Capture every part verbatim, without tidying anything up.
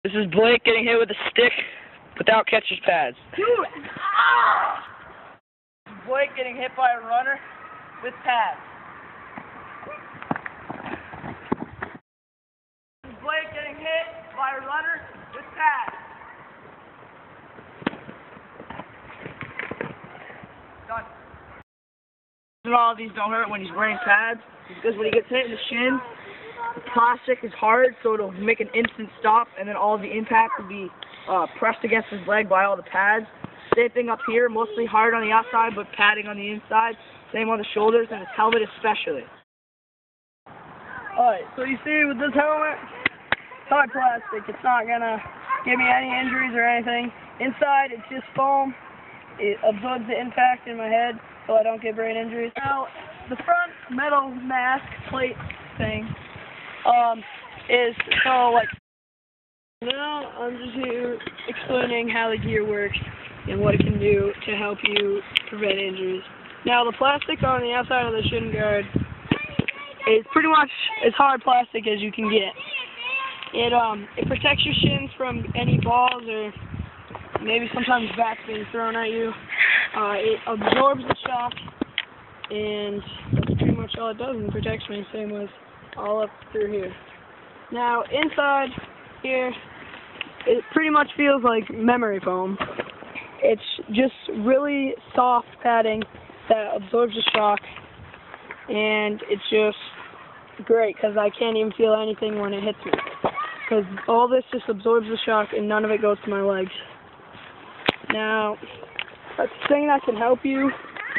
This is Blake getting hit with a stick without catcher's pads. Dude! Ah! Blake getting hit by a runner with pads. Blake getting hit by a runner with pads. Done. And all of these don't hurt when he's wearing pads, because when he gets hit in the shin, the plastic is hard, so it'll make an instant stop, and then all of the impact will be uh, pressed against his leg by all the pads. Same thing up here, mostly hard on the outside, but padding on the inside. Same on the shoulders, and his helmet especially. Alright, so you see with this helmet, it's hard plastic. It's not gonna give me any injuries or anything. Inside, it's just foam. It absorbs the impact in my head, so I don't get brain injuries. Now, the front metal mask plate thing um, is so like. Now I'm just here explaining how the gear works and what it can do to help you prevent injuries. Now, the plastic on the outside of the shin guard is pretty much as hard plastic as you can get. It um it protects your shins from any balls or maybe sometimes bats being thrown at you. Uh, it absorbs the shock, and that's pretty much all it does, and protects me. Same with all up through here. Now, inside here, it pretty much feels like memory foam. It's just really soft padding that absorbs the shock, and it's just great because I can't even feel anything when it hits me, because all this just absorbs the shock and none of it goes to my legs. Now, a thing that can help you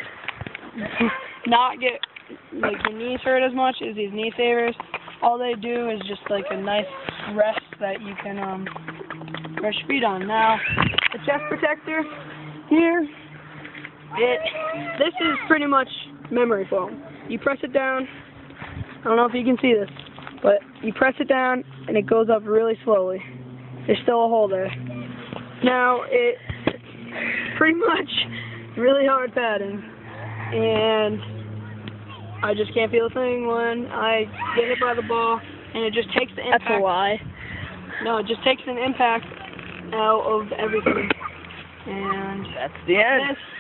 not get like your knees hurt as much is these knee savers. All they do is just like a nice rest that you can um, rest your feet on. Now, the chest protector here, it this is pretty much memory foam. You press it down. I don't know if you can see this, but you press it down and it goes up really slowly. There's still a hole there. Now, it pretty much really hard padding, and I just can't feel a thing when I get hit by the ball, and it just takes the impact. That's a lie. No, it just takes an impact out of everything. And that's the end. This